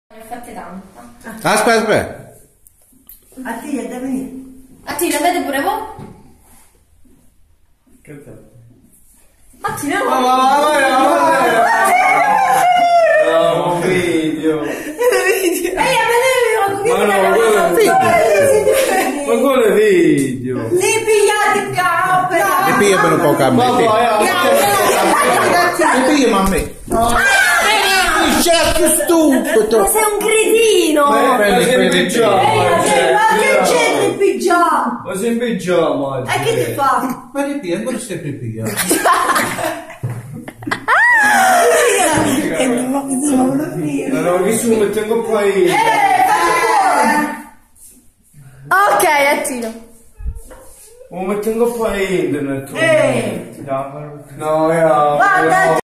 Ne ho fatte tanta. Aspetta. Attilio, da venire. Attilio, vedi pure voi? Che bello. Attilio, No, un video. ehi, a vedere, Ma quale video? Li pigliati capo. E pigliamelo un po' a me. E pigliamo a me. C'è più stupido. ma sei un cretino! Ma sei in pigiama. Ma che c'è di pigiama? Ma sei in pigiama. E che ti fa? Ma ripia, ancora stai per pigliare. No, che su mettengo poi. Ok, Attilio. Ma mettengo poi internet. Eh. No, Guarda,